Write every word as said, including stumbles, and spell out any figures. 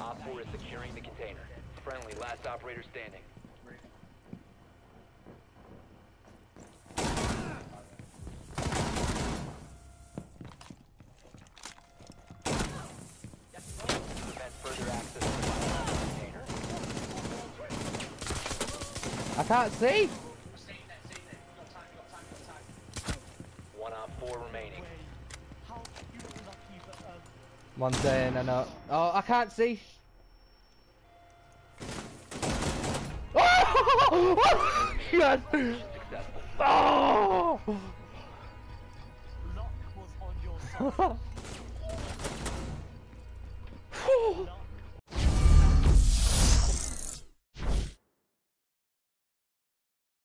Op four is securing the container. Friendly, last operator standing. Prevent further access to the container. I can't see. One Op four remaining. One saying I know. Oh, I can't see. Oh! Yes! Successful. Oh! Luck was on your side.